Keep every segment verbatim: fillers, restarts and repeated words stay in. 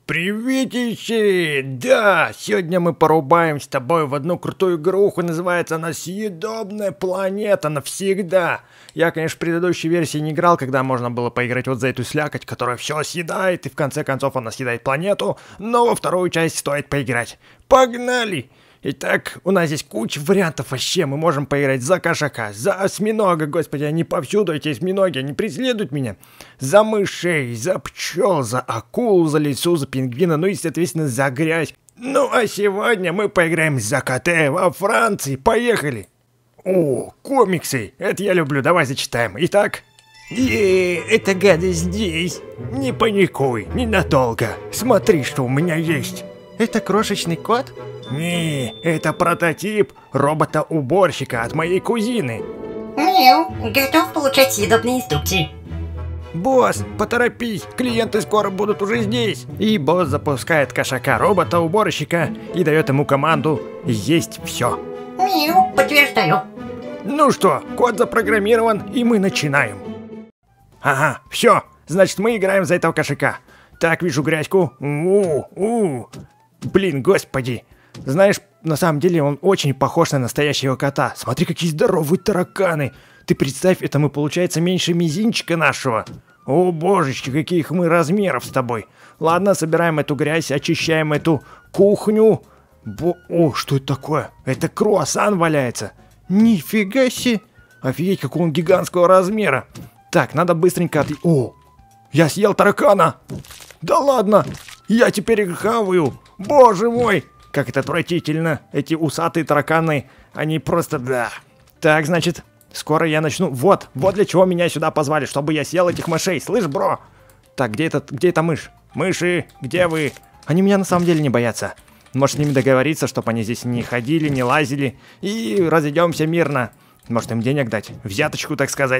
Приветище! Да, сегодня мы порубаем с тобой в одну крутую игруху, называется она «Съедобная планета навсегда». Я, конечно, в предыдущей версии не играл, когда можно было поиграть вот за эту слякоть, которая все съедает, и в конце концов она съедает планету, но во вторую часть стоит поиграть. Погнали! Итак, у нас здесь куча вариантов вообще, мы можем поиграть за кошака, за осьминога, господи, они повсюду, эти осьминоги, они преследуют меня, за мышей, за пчел, за акул, за лису, за пингвина, ну и, соответственно, за грязь. Ну а сегодня мы поиграем за коте во Франции, поехали! О, комиксы, это я люблю, давай зачитаем. Итак... Еее, эта гадость здесь. Не паникуй, ненадолго, смотри, что у меня есть. Это крошечный кот? Не, это прототип робота-уборщика от моей кузины. Мяу, готов получать съедобные инструкции. Босс, поторопись, клиенты скоро будут уже здесь. И босс запускает кошака робота-уборщика и дает ему команду есть все. Мяу, подтверждаю. Ну что, код запрограммирован, и мы начинаем. Ага, все, значит мы играем за этого кошака. Так, вижу грязьку. У-у-у. Блин, господи. Знаешь, на самом деле он очень похож на настоящего кота. Смотри, какие здоровые тараканы. Ты представь, это мы, получается, меньше мизинчика нашего. О, божечки, каких мы размеров с тобой. Ладно, собираем эту грязь, очищаем эту кухню. Бо... О, что это такое? Это круассан валяется. Нифига себе. Офигеть, какого он гигантского размера. Так, надо быстренько от... О, я съел таракана. Да ладно, я теперь их хаваю. Боже мой. Как это отвратительно. Эти усатые тараканы, они просто... Да. Так, значит, скоро я начну... Вот, вот для чего меня сюда позвали, чтобы я съел этих мышей. Слышь, бро? Так, где этот, где эта мышь? Мыши, где вы? Они меня на самом деле не боятся. Может, с ними договориться, чтобы они здесь не ходили, не лазили. И разойдемся мирно. Может, им денег дать? Взяточку, так сказать.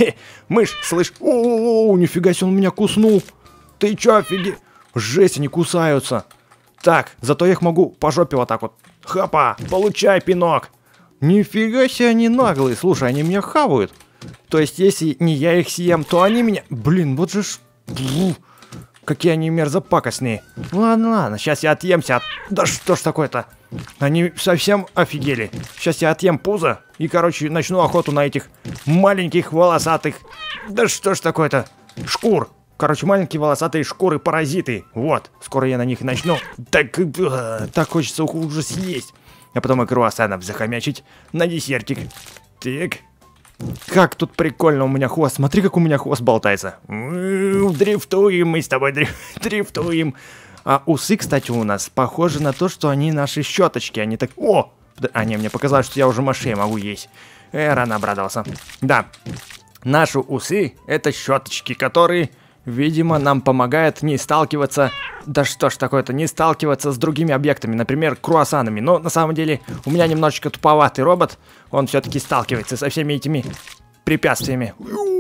Мышь, слышь? О-о-о, нифига себе, он меня куснул. Ты чё, офиге... Жесть, они кусаются. Так, зато я их могу по жопе вот так вот. Хапа, получай, пинок. Нифига себе, они наглые. Слушай, они меня хавают. То есть, если не я их съем, то они меня... Блин, вот же ж... Фу, какие они мерзопакостные. Ладно, ладно, сейчас я отъемся от... Да что ж такое-то? Они совсем офигели. Сейчас я отъем пузо и, короче, начну охоту на этих маленьких волосатых... Да что ж такое-то? Шкур. Короче, маленькие волосатые шкуры-паразиты. Вот, скоро я на них начну. Так, э, так хочется их уже съесть. А потом и круассанов захомячить на десертик. Так. Как тут прикольно у меня хвост. Смотри, как у меня хвост болтается. М-м, дрифтуем мы с тобой, дриф, дрифтуем. А усы, кстати, у нас похожи на то, что они наши щеточки. Они так... О! А, не, мне показалось, что я уже мышей могу есть. Э, рано обрадовался. Да. Наши усы — это щеточки, которые... Видимо, нам помогает не сталкиваться... Да что ж такое-то, не сталкиваться с другими объектами, например, круассанами. Но на самом деле у меня немножечко туповатый робот. Он все-таки сталкивается со всеми этими препятствиями.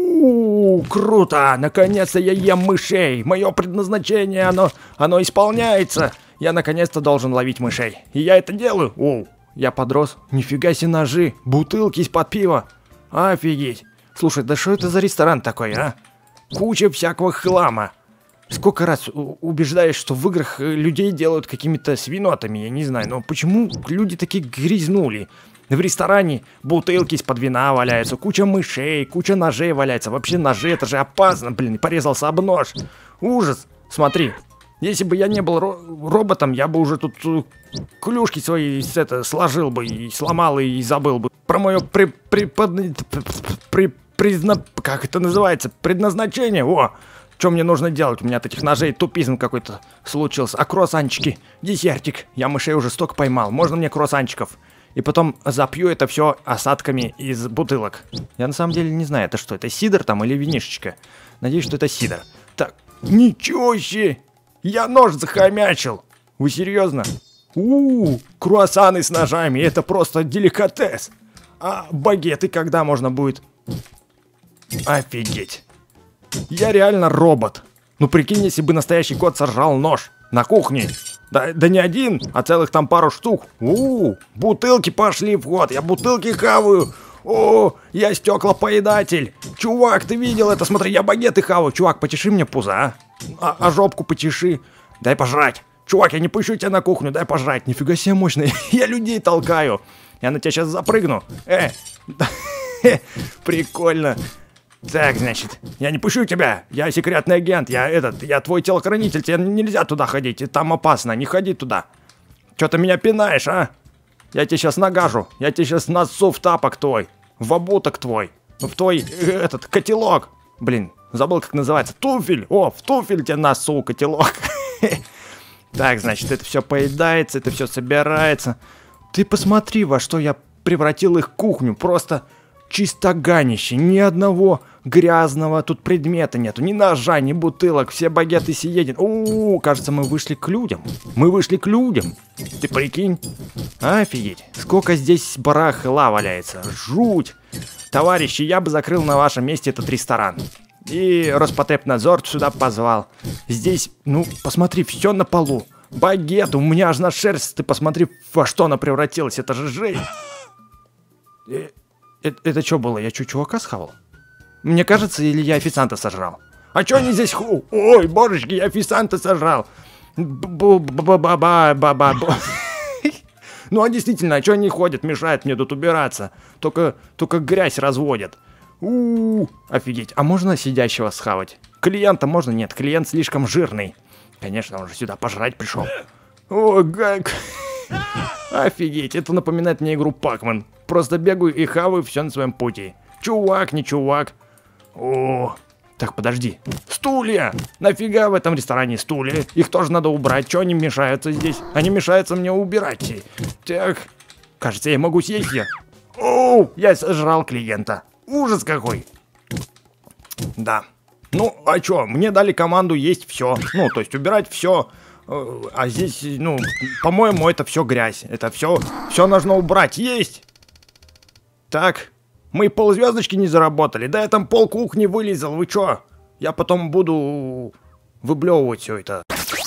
У-у-у, круто! Наконец-то я ем мышей! Мое предназначение, оно, оно исполняется! Я наконец-то должен ловить мышей. И я это делаю! Оу, я подрос. Нифига себе ножи! Бутылки из-под пива! Офигеть! Слушай, да что это за ресторан такой, а? Куча всякого хлама. Сколько раз убеждаешь, что в играх людей делают какими-то свинотами, я не знаю, но почему люди такие грязнули? В ресторане бутылки из-под вина валяются, куча мышей, куча ножей валяется. Вообще ножи, это же опасно, блин, порезался об нож. Ужас, смотри. Если бы я не был ро роботом, я бы уже тут клюшки свои это, сложил бы и сломал и забыл бы. Про мое при... при... при... при Призна... Как это называется? Предназначение. О, что мне нужно делать? У меня от этих ножей тупизм какой-то случился. А круассанчики? Десертик. Я мышей уже столько поймал. Можно мне круассанчиков? И потом запью это все осадками из бутылок. Я на самом деле не знаю, это что? Это сидр там или винишечка? Надеюсь, что это сидр. Так, ничего себе! Я нож захомячил. Вы серьезно? У-у-у, круассаны с ножами. Это просто деликатес. А багеты когда можно будет? Офигеть. Я реально робот. Ну прикинь, если бы настоящий кот сожрал нож на кухне. Да, да не один, а целых там пару штук. У-у-у, бутылки пошли в ход. Я бутылки хаваю. О, я стеклопоедатель. Чувак, ты видел это? Смотри, я багеты хаваю. Чувак, почеши мне пузо, а? А, а жопку почеши. дай пожрать. Чувак, я не пущу тебя на кухню, дай пожрать. Нифига себе мощно, я людей толкаю. Я на тебя сейчас запрыгну. Э, прикольно. Так, значит, я не пущу тебя. Я секретный агент, я этот, я твой телохранитель. Тебе нельзя туда ходить, и там опасно, не ходи туда. Че ты меня пинаешь, а? Я тебе сейчас нагажу, я тебе сейчас насу в тапок твой, в обуток твой, в твой, этот, котелок. Блин, забыл, как называется, туфель. О, в туфель тебе насу, котелок. Так, значит, это все поедается, это все собирается. Ты посмотри, во что я превратил их кухню. Просто чистоганище. Ни одного грязного тут предмета нету. Ни ножа, ни бутылок. Все багеты съедены. У-у-у, кажется, мы вышли к людям. Мы вышли к людям. Ты прикинь? Офигеть. Сколько здесь барахла валяется. Жуть. Товарищи, я бы закрыл на вашем месте этот ресторан. И Роспотребнадзор сюда позвал. Здесь, ну, посмотри, все на полу. Багет, у меня аж на шерсть. Ты посмотри, во что она превратилась. Это же жесть. Э, это, это что было? Я что, чувака схавал? Мне кажется, или я официанта сожрал? А что они здесь ху? Ой, божечки, я официанта сожрал. Ба-ба-ба-ба-ба. Ну, а действительно, а что они ходят, мешают мне тут убираться? Только, только грязь разводят. У-у-у, офигеть. А можно сидящего схавать? Клиента можно? Нет, клиент слишком жирный. Конечно, он же сюда пожрать пришел. О, как... Офигеть, это напоминает мне игру Пакман. Просто бегаю и хаваю все на своем пути. Чувак, не чувак. О, так, подожди. Стулья! Нафига в этом ресторане стулья? Их тоже надо убрать. Че они мешаются здесь? Они мешаются мне убирать. Так, кажется, я могу съесть ее. Оу, я сожрал клиента. Ужас какой. Да. Ну, а чё, мне дали команду есть все. Ну, то есть убирать все. А здесь, ну, по-моему, это все грязь. Это все, все нужно убрать. Есть. Так, мы ползвездочки не заработали. Да я там пол кухни вылезал. Вы чё? Я потом буду выблевывать все это.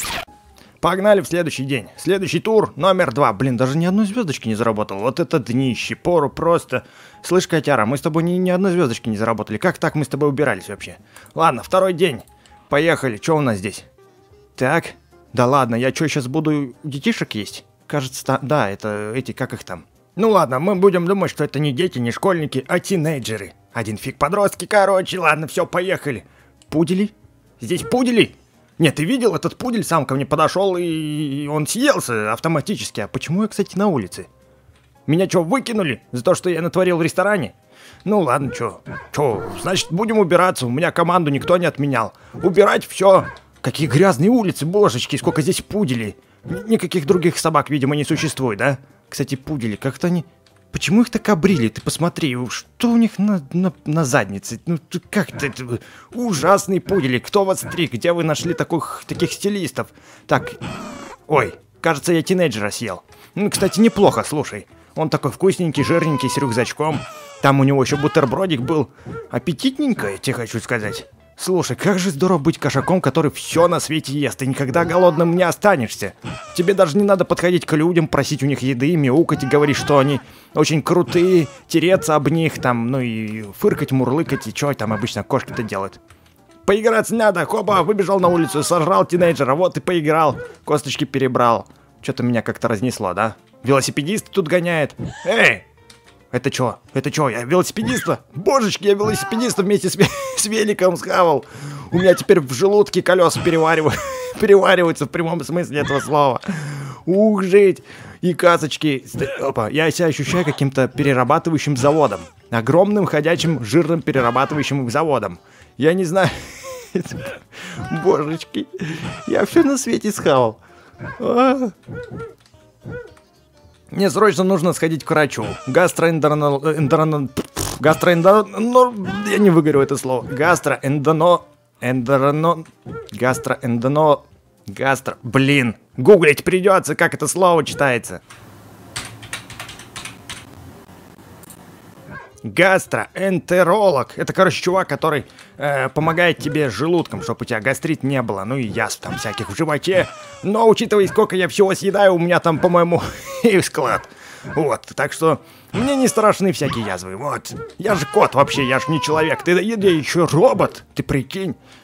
Погнали в следующий день. Следующий тур номер два. Блин, даже ни одной звездочки не заработал. Вот это днище. Пору просто. Слышь, котяра, мы с тобой ни, ни одной звездочки не заработали. Как так мы с тобой убирались вообще? Ладно, второй день. Поехали. Что у нас здесь? Так. Да ладно, я что, сейчас буду детишек есть? Кажется, та... да, это эти, как их там? Ну ладно, мы будем думать, что это не дети, не школьники, а тинейджеры. Один фиг подростки, короче. Ладно, все, поехали. Пудели? Здесь пудели? Нет, ты видел, этот пудель сам ко мне подошел, и он съелся автоматически. А почему я, кстати, на улице? Меня что, выкинули за то, что я натворил в ресторане? Ну ладно, что, что, значит, будем убираться. У меня команду никто не отменял. Убирать все. Какие грязные улицы, божечки, сколько здесь пуделей. Никаких других собак, видимо, не существует, да? Кстати, пудели, как-то они... Почему их так обрили? Ты посмотри, что у них на, на, на заднице? Ну, как-то... Это, ужасные пудели. Кто вас стриг? Где вы нашли таких, таких стилистов? Так, ой, кажется, я тинейджера съел. Ну, кстати, неплохо, слушай. Он такой вкусненький, жирненький, с рюкзачком. Там у него еще бутербродик был. Аппетитненько, я тебе хочу сказать. Слушай, как же здорово быть кошаком, который все на свете ест, и никогда голодным не останешься. Тебе даже не надо подходить к людям, просить у них еды, мяукать и говорить, что они очень крутые, тереться об них, там, ну и фыркать, мурлыкать, и что там обычно кошки-то делают. Поиграться надо, хопа, выбежал на улицу, сожрал тинейджера, вот и поиграл, косточки перебрал. Что-то меня как-то разнесло, да? Велосипедист тут гоняет. Эй! Это чё? Это чё? Я велосипедиста? Божечки, я велосипедиста вместе с, с великом схавал. У меня теперь в желудке колеса переваривают, перевариваются в прямом смысле этого слова. Ух, жить. И касочки. Опа, я себя ощущаю каким-то перерабатывающим заводом. Огромным, ходячим, жирным перерабатывающим заводом. Я не знаю. Божечки. Я все на свете схавал. А. Мне срочно нужно сходить к врачу. Гастроэндоно... Гастроэндоно... Я не выговорю это слово. Гастроэндоно... Эндоно... Гастроэндоно... Гастро... Блин. Гуглить придется, как это слово читается. Гастроэнтеролог. Это, короче, чувак, который э, помогает тебе с желудком, чтобы у тебя гастрит не было. Ну и язв там всяких в животе. Но, учитывая, сколько я всего съедаю, у меня там, по-моему, и склад. Вот, так что мне не страшны всякие язвы. Вот, я же кот вообще, я же не человек. Ты, я еще робот, ты прикинь.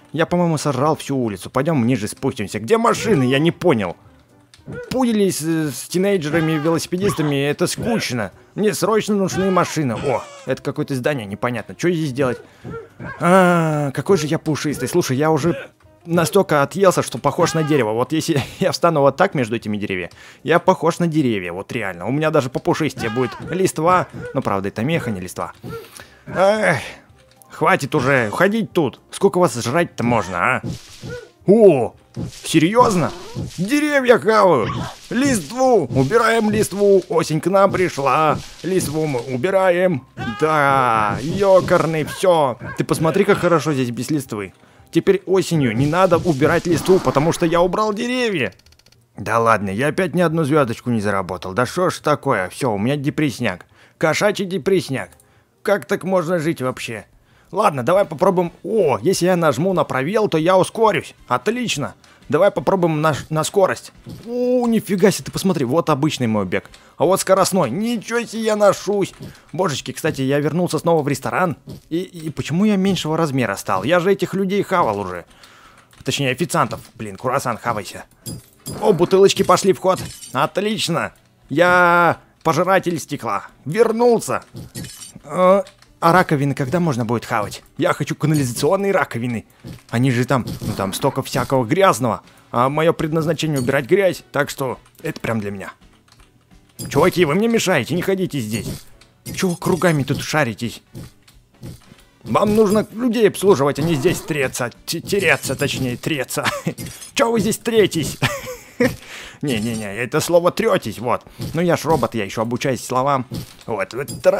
Я, по-моему, сожрал всю улицу. Пойдем ниже спустимся. Где машины? Я не понял. Пулились с, с тинейджерами и велосипедистами, это скучно. Мне срочно нужны машины. О, это какое-то здание, непонятно. Что здесь делать? А, какой же я пушистый. Слушай, я уже настолько отъелся, что похож на дерево. Вот если я встану вот так между этими деревьями, я похож на деревья, вот реально. У меня даже попушистее будет листва. Ну, правда, это меха, не листва. Эх, хватит уже ходить тут. Сколько вас жрать-то можно, а? О, серьезно? Деревья хавают. Листву. Убираем листву. Осень к нам пришла. Листву мы убираем. Да, ёкарный, все. Ты посмотри, как хорошо здесь без листвы. Теперь осенью не надо убирать листву, потому что я убрал деревья. Да ладно, я опять ни одну звездочку не заработал. Да что ж такое? Все, у меня депрессняк. Кошачий депрессняк. Как так можно жить вообще? Ладно, давай попробуем... О, если я нажму на пробел, то я ускорюсь. Отлично. Давай попробуем на, на скорость. О, нифига себе, ты посмотри, вот обычный мой бег. А вот скоростной. Ничего себе, я ношусь. Божечки, кстати, я вернулся снова в ресторан. И, и почему я меньшего размера стал? Я же этих людей хавал уже. Точнее, официантов. Блин, круассан, хавайся. О, бутылочки пошли в ход. Отлично. Я пожиратель стекла. Вернулся. А, а раковины когда можно будет хавать? Я хочу канализационные раковины. Они же там, ну там столько всякого грязного. А мое предназначение убирать грязь. Так что это прям для меня. Чуваки, вы мне мешаете, не ходите здесь. Чего кругами тут шаритесь? Вам нужно людей обслуживать, а не здесь треться. Тереться, точнее, треться. Чего вы здесь третесь? Не-не-не, это слово третесь, вот. Ну я ж робот, я еще обучаюсь словам. Вот.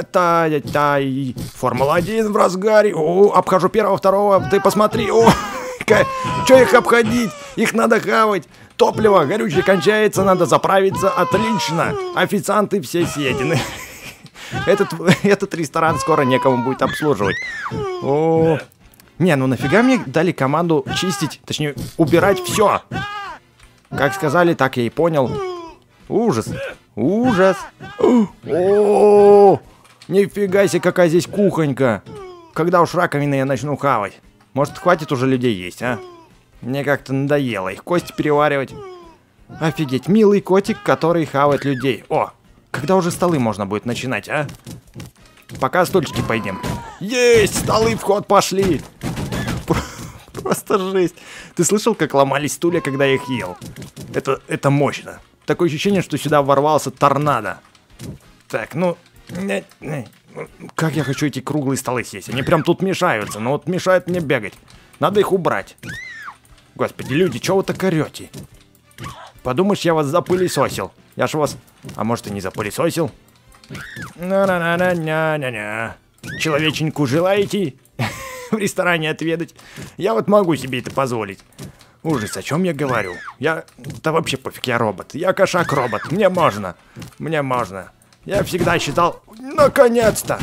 Формула один в разгаре. О, обхожу первого, второго. Ты посмотри. О, что их обходить? Их надо хавать. Топливо горючее кончается, надо заправиться. Отлично. Официанты все съедены. Этот, этот ресторан скоро некому будет обслуживать. О, не, ну нафига мне дали команду чистить, точнее убирать все. Как сказали, так я и понял. Ужас. Ужас. О, нифига себе, какая здесь кухонька. Когда уж раковины я начну хавать? Может, хватит уже людей есть, а? Мне как-то надоело их кости переваривать. Офигеть, милый котик, который хавает людей. О, когда уже столы можно будет начинать, а? Пока стульчики пойдем. Есть, столы в ход пошли. Просто жесть. Ты слышал, как ломались стулья, когда я их ел? Это, это мощно. Такое ощущение, что сюда ворвался торнадо. Так, ну... Не, не, как я хочу эти круглые столы съесть. Они прям тут мешаются, но вот мешают мне бегать. Надо их убрать. Господи, люди, чего вы так орете? Подумаешь, я вас запылесосил. Я ж вас... А может, и не запылесосил? На-на-на-на-на-на-на. Человеченьку желаете в ресторане отведать? Я вот могу себе это позволить. Ужас, о чем я говорю? Я... Да вообще пофиг, я робот. Я кошак-робот. Мне можно. Мне можно. Я всегда считал... Наконец-то!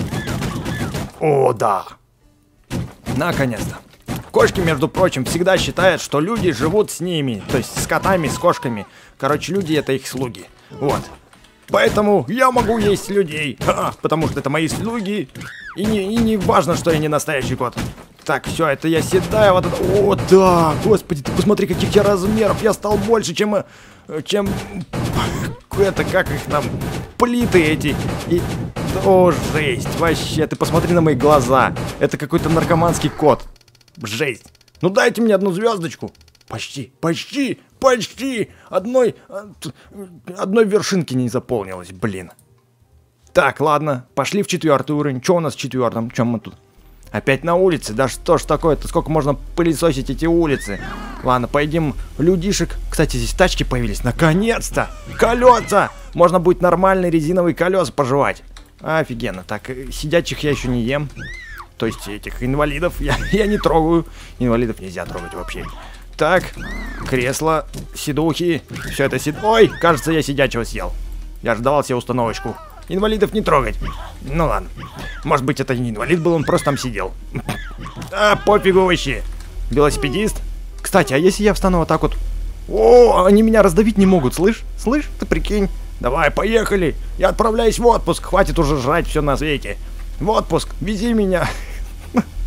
О, да. Наконец-то. Кошки, между прочим, всегда считают, что люди живут с ними. То есть с котами, с кошками. Короче, люди — это их слуги. Вот. Поэтому я могу есть людей. А, потому что это мои слуги. И не, и не важно, что я не настоящий кот. Так, все, это я седаю. Вот это. О, да! Господи, ты посмотри, каких я размеров. Я стал больше, чем... Чем... Это, как их там... Плиты эти. И... О, жесть. Вообще, ты посмотри на мои глаза. Это какой-то наркоманский кот. Жесть. Ну дайте мне одну звездочку. Почти, почти, почти. Одной... Одной вершинки не заполнилось, блин. Так, ладно. Пошли в четвертый уровень. Что у нас в четвертом? Чем мы тут? Опять на улице? Да что ж такое-то? Сколько можно пылесосить эти улицы? Ладно, пойдем людишек. Кстати, здесь тачки появились. Наконец-то! Колеса! Можно будет нормальные резиновые колеса пожевать. Офигенно. Так, сидячих я еще не ем. То есть этих инвалидов я, я не трогаю. Инвалидов нельзя трогать вообще. Так, кресло, сидухи. Все это сид... Ой, кажется, я сидячего съел. Я же давал себе установочку. Инвалидов не трогать. Ну ладно. Может быть, это не инвалид был, он просто там сидел. А, пофигу вообще. Велосипедист. Кстати, а если я встану вот так вот? О, они меня раздавить не могут, слышь? Слышь, ты прикинь. Давай, поехали. Я отправляюсь в отпуск. Хватит уже жрать все на свете. В отпуск. Вези меня.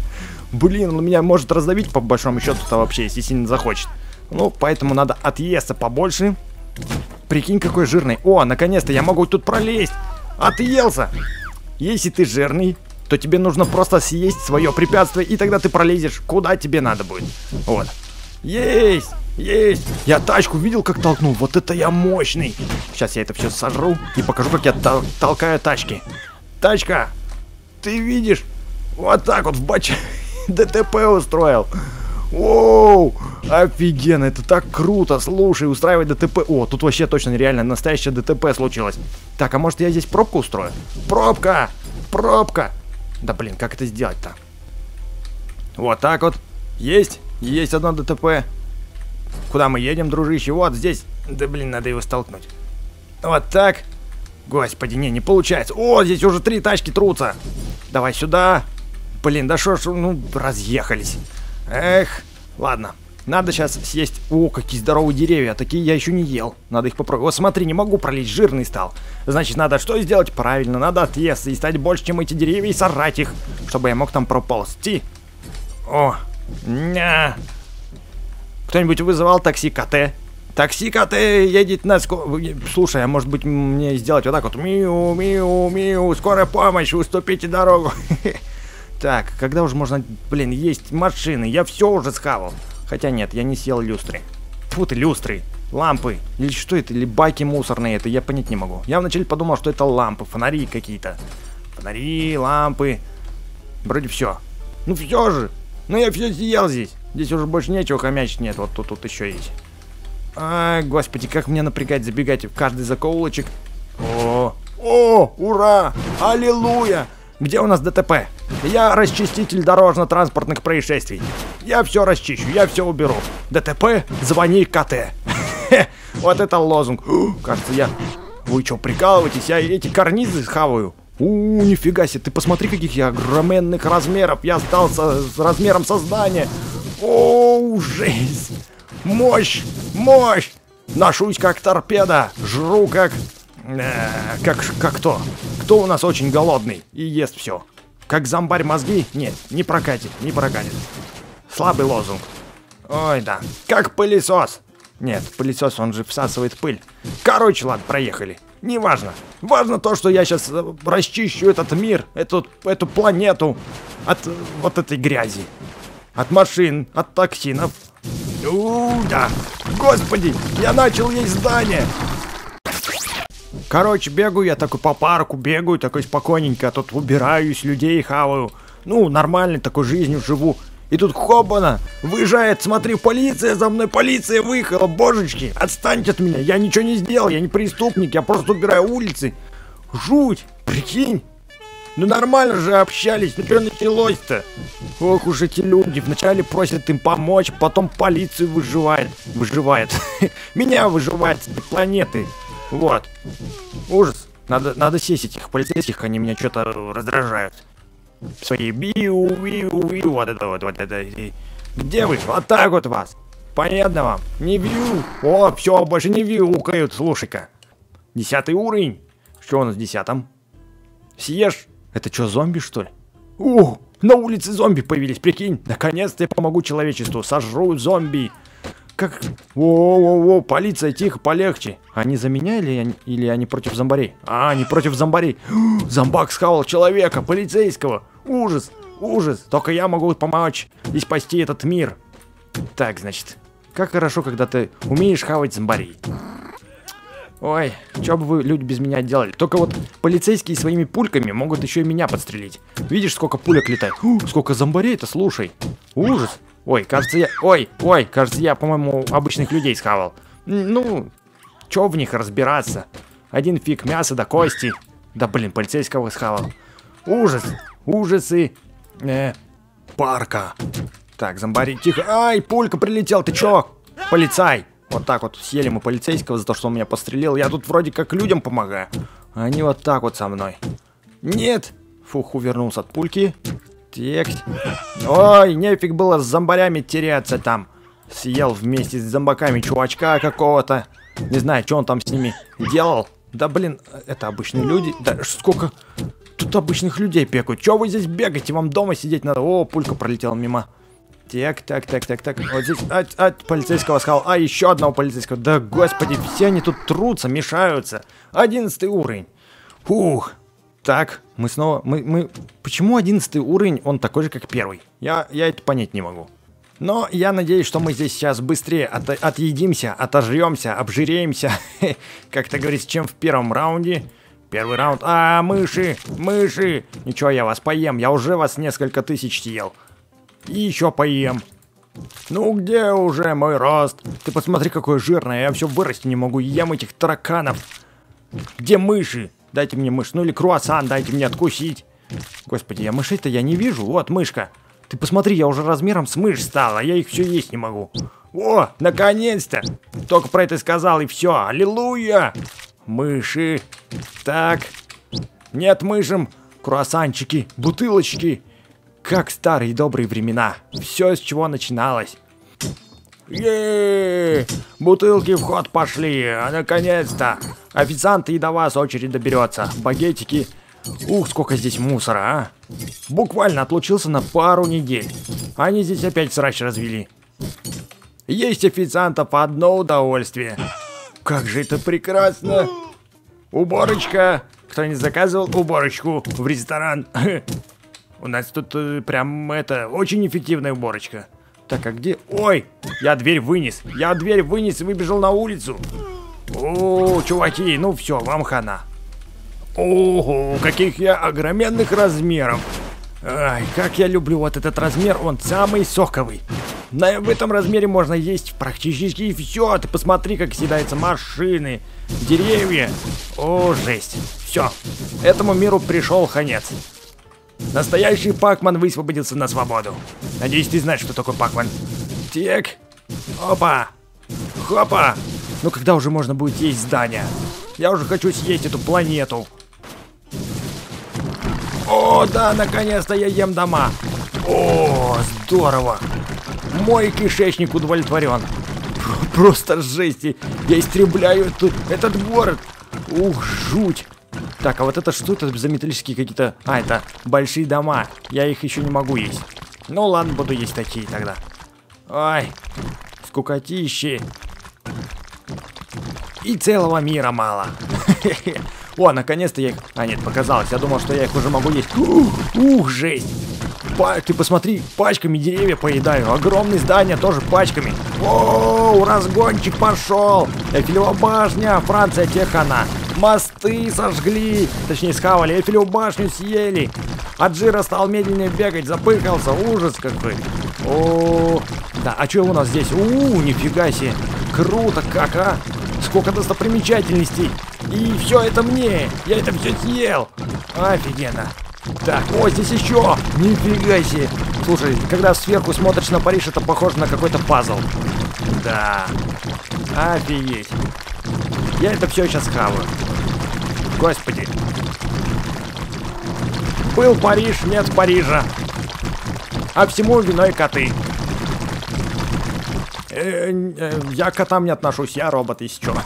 Блин, он меня может раздавить по большому счету-то вообще, если сильно захочет. Ну, поэтому надо отъесться побольше. Прикинь, какой жирный. О, наконец-то я могу тут пролезть. Отъелся. Если ты жирный, то тебе нужно просто съесть свое препятствие, и тогда ты пролезешь куда тебе надо будет. Вот. Есть! Есть! Я тачку видел, как толкнул. Вот это я мощный. Сейчас я это все сожру и покажу, как я тол толкаю тачки. Тачка! Ты видишь? Вот так вот в бач... ДТП устроил. Оу! Офигенно, это так круто. Слушай, устраивать ДТП. О, тут вообще точно реально настоящее ДТП случилось. Так, а может я здесь пробку устрою? Пробка! Пробка! Да блин, как это сделать-то? Вот так вот. Есть. Есть одно ДТП. Куда мы едем, дружище? Вот здесь. Да блин, надо его столкнуть. Вот так. Господи, не, не получается. О, здесь уже три тачки трутся. Давай сюда. Блин, да шо ж, ну, разъехались. Эх, ладно. Надо сейчас съесть... О, какие здоровые деревья. Такие я еще не ел. Надо их попробовать. О, смотри, не могу пролезть, жирный стал. Значит, надо что сделать? Правильно, надо отъесться и стать больше, чем эти деревья, и сорать их, чтобы я мог там проползти. О, ня. Кто-нибудь вызывал такси КТ? Такси КТ едет на скорую... Слушай, а может быть мне сделать вот так вот? Миу, миу, миу, скорая помощь, уступите дорогу. Так, когда уже можно, блин, есть машины? Я все уже схавал. Хотя нет, я не съел люстры. Фу ты, люстры, лампы. Или что это? Или баки мусорные, это я понять не могу. Я вначале подумал, что это лампы, фонари какие-то. Фонари, лампы. Вроде все. Ну все же. Ну я все съел здесь. Здесь уже больше нечего хомячить. Нет, вот тут, тут еще есть. А, господи, как мне напрягать, забегать в каждый закоулочек. О, о, ура, аллилуйя. Где у нас ДТП? Я расчиститель дорожно-транспортных происшествий. Я все расчищу, я все уберу. ДТП, звони КТ. Вот это лозунг. Кажется, я... Вы что, прикалываетесь? Я эти карнизы схаваю. У, нифига себе, ты посмотри, каких я огроменных размеров. Я стал со, с размером создания. О, жесть. Мощь, мощь. Ношусь как торпеда, жру как... Э, как, как кто? Кто у нас очень голодный и ест все? Как зомбарь мозги? Нет, не прокатит, не прокатит. Слабый лозунг. Ой, да. Как пылесос. Нет, пылесос, он же всасывает пыль. Короче, ладно, проехали. Неважно. Важно то, что я сейчас расчищу этот мир, эту, эту планету от вот этой грязи. От машин, от токсинов. У, да. Господи, я начал есть здание. Короче, бегаю я такой по парку, бегаю такой спокойненько, тут убираюсь, людей хаваю. Ну, нормальной такой жизнью живу. И тут хобана, выезжает, смотри, полиция за мной, полиция выехала, божечки, отстаньте от меня, я ничего не сделал, я не преступник, я просто убираю улицы. Жуть, прикинь. Ну нормально же общались, ну что началось-то? Ох уж эти люди, вначале просят им помочь, потом полицию выживает, выживает. Меня выживает с этой планеты. Вот. Ужас. Надо, надо сесть этих полицейских, они меня что-то раздражают. Свои биу, биу, биу, вот это вот, вот это. Где вы? Вот так вот вас. Понятно вам? Не бью. О, все, больше не виукают, слушай-ка. Десятый уровень. Что у нас в десятом? Съешь. Это что, зомби, что ли? О, на улице зомби появились, прикинь. Наконец-то я помогу человечеству, сожру зомби. Как? О-о-о, полиция, тихо, полегче. Они за меня или они, или они против зомбарей? А, они против зомбарей. Зомбак схавал человека, полицейского. Ужас, ужас. Только я могу помочь и спасти этот мир. Так, значит, как хорошо, когда ты умеешь хавать зомбарей. Ой, что бы вы, люди, без меня делали? Только вот полицейские своими пульками могут еще и меня подстрелить. Видишь, сколько пулек летает? У, сколько зомбарей-то, слушай. Ужас. Ой, кажется, я... Ой, ой, кажется, я, по-моему, обычных людей схавал. Ну, чё в них разбираться? Один фиг мяса да кости. Да, блин, полицейского схавал. Ужас, ужасы. Э, парка. Так, зомбари, тихо. Ай, пулька прилетел, ты чё? Полицай. Вот так вот съели мы полицейского за то, что он меня пострелил. Я тут вроде как людям помогаю. А они вот так вот со мной. Нет. Фух, увернулся от пульки. Текст. Ой, нефиг было с зомбарями теряться там. Съел вместе с зомбаками чувачка какого-то. Не знаю, что он там с ними делал. Да блин, это обычные люди. Да сколько... Тут тут обычных людей пекают. Чё вы здесь бегаете? Вам дома сидеть надо. О, пулька пролетела мимо. Так, так, так, так, так. Вот здесь от, от полицейского сказал. А, еще одного полицейского. Да, господи, все они тут трутся, мешаются. Одиннадцатый уровень. Фух. Так, мы снова... Мы, мы... Почему одиннадцатый уровень, он такой же, как первый? Я, я это понять не могу. Но я надеюсь, что мы здесь сейчас быстрее от, отъедимся, отожремся, обжиреемся. Как-то говорится, чем в первом раунде. Первый раунд. А, мыши, мыши. Ничего, я вас поем. Я уже вас несколько тысяч съел. И еще поем. Ну где уже мой рост? Ты посмотри, какое жирное. Я все вырасти не могу. Ем этих тараканов. Где мыши? Дайте мне мышь. Ну или круассан, дайте мне откусить. Господи, я мышей-то я не вижу. Вот мышка. Ты посмотри, я уже размером с мышь стал, а я их все есть не могу. О, наконец-то! Только про это сказал, и все. Аллилуйя! Мыши. Так. Нет мышам. Круассанчики, бутылочки. Как старые добрые времена. Все, с чего начиналось. Еее! Бутылки в ход пошли. А наконец-то. Официанты и до вас очередь доберется. Багетики. Ух, сколько здесь мусора, а. Буквально отлучился на пару недель. Они здесь опять срач развели. Есть официантов одно удовольствие. Как же это прекрасно. Уборочка. Кто-нибудь заказывал уборочку в ресторан? У нас тут э, прям это, очень эффективная уборочка. Так, а где? Ой, я дверь вынес. Я дверь вынес и выбежал на улицу. О, чуваки, ну все, вам хана. Ого, каких я огроменных размеров. Ай, как я люблю вот этот размер, он самый соковый. На, в этом размере можно есть практически все. Ты посмотри, как съедаются машины, деревья. О, жесть. Все, этому миру пришел конец. Настоящий Пакман высвободился на свободу. Надеюсь, ты знаешь, что такое Пакман. Так, опа, хопа. Ну когда уже можно будет есть здание? Я уже хочу съесть эту планету. О, да, наконец-то я ем дома. О, здорово. Мой кишечник удовлетворен. Просто жесть. Я истребляю эту, этот город. Ух, жуть. Так, а вот это что это за металлические какие-то... А, это большие дома. Я их еще не могу есть. Ну ладно, буду есть такие тогда. Ай, скукотищи. И целого мира мало. О, наконец-то я их... А, нет, показалось. Я думал, что я их уже могу есть. Ух, ух, жесть. Па... Ты посмотри, пачками деревья поедаю. Огромные здания тоже пачками. О, разгончик пошел. Эйфелева башня, Франция, техана. Мосты сожгли. Точнее, схавали. Эйфелеву башню съели. Аджира стал медленнее бегать, запыхался. Ужас какой. О, да, а что у нас здесь? У, нифига себе. Круто как, а. Сколько достопримечательностей. И все это мне. Я это все съел. Офигенно. Так, о, здесь еще. Нифига себе. Слушай, когда сверху смотришь на Париж, это похоже на какой-то пазл. Да. Офигеть. Я это все сейчас хаваю. Господи. Был Париж, нет Парижа. А всему виной коты. Э, э, я к котам не отношусь, я робот, если что.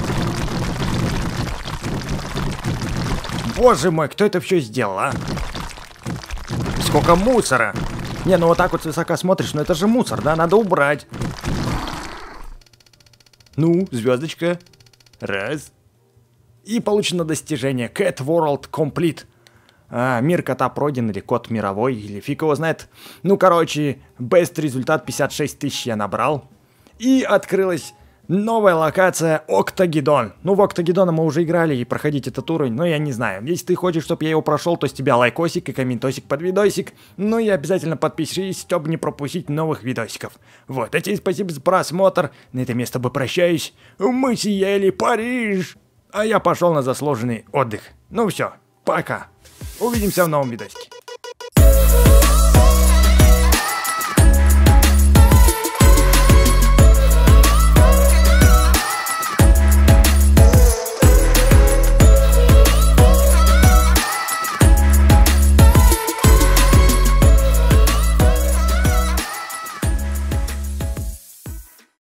Боже мой, кто это все сделал, а? Сколько мусора. Не, ну вот так вот с высока смотришь, ну это же мусор, да? Надо убрать. Ну, звездочка. Раз. И получено достижение. Cat World Complete. А, мир кота пройден, или кот мировой, или фиг его знает. Ну, короче, best результат пятьдесят шесть тысяч я набрал. И открылась новая локация Октагедон. Ну, в Октагедона мы уже играли и проходить этот уровень, но я не знаю. Если ты хочешь, чтобы я его прошел, то с тебя лайкосик и комментосик под видосик. Ну и обязательно подпишись, чтобы не пропустить новых видосиков. Вот, а тебе спасибо за просмотр. На этом я с тобой прощаюсь. Мы съели Париж. А я пошел на заслуженный отдых. Ну все, пока. Увидимся в новом видосике.